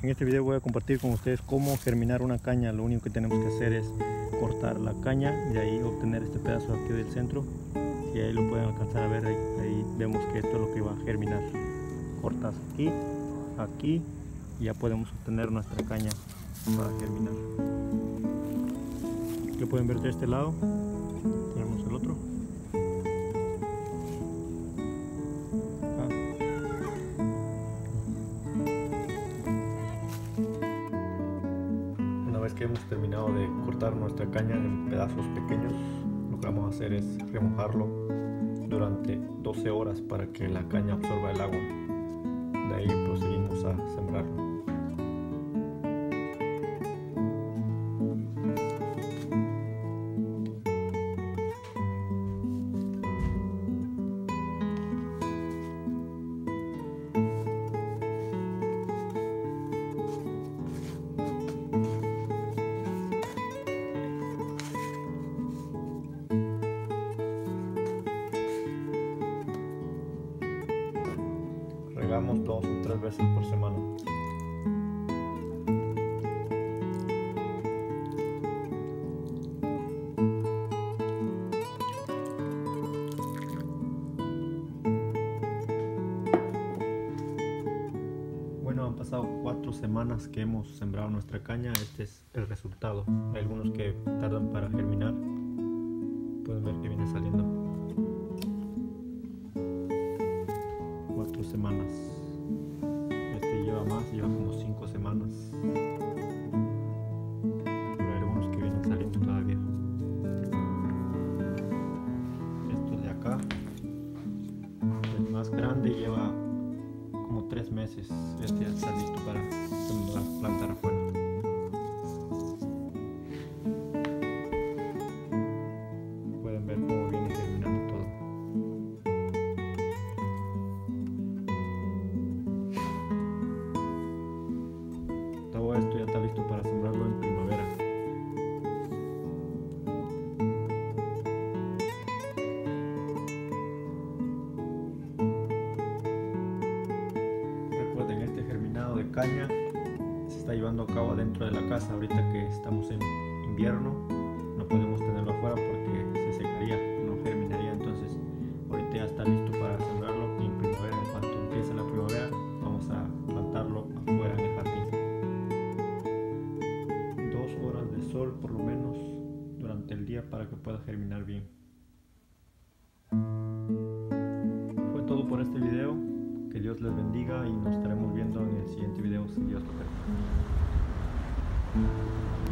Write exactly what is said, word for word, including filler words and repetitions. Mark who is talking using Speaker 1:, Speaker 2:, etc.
Speaker 1: En este video voy a compartir con ustedes cómo germinar una caña. Lo único que tenemos que hacer es cortar la caña, de ahí obtener este pedazo aquí del centro. Y ahí lo pueden alcanzar a ver, ahí, ahí vemos que esto es lo que va a germinar. Cortas aquí, aquí, y ya podemos obtener nuestra caña para germinar. Lo pueden ver de este lado, tenemos el otro. Una vez que hemos terminado de cortar nuestra caña en pedazos pequeños, lo que vamos a hacer es remojarlo durante doce horas para que la caña absorba el agua. De ahí procedimos a sembrarlo. Regamos dos o tres veces por semana. Bueno, han pasado cuatro semanas que hemos sembrado nuestra caña. Este es el resultado. Hay algunos que tardan para germinar. Pueden ver que viene saliendo. Cuatro semanas. Este lleva más, lleva como cinco semanas. Pero hay algunos que vienen saliendo todavía. Estos de acá, el más grande lleva como tres meses. Este ya está listo para plantar afuera. Pueden ver cómo viene germinando todo. Todo esto ya está listo para sembrarlo en primavera. Recuerden, este germinado de caña se está llevando a cabo dentro de la casa. Ahorita que estamos en invierno no podemos tenerlo afuera porque se secaría, no germinaría. Entonces ahorita ya está listo para sembrarlo en primavera. En cuanto empiece la primavera vamos a plantarlo afuera en el jardín. Dos horas de sol por lo menos durante el día para que pueda germinar bien. Fue todo por este video. Que Dios les bendiga y nos estaremos viendo en el siguiente video si Dios lo permite.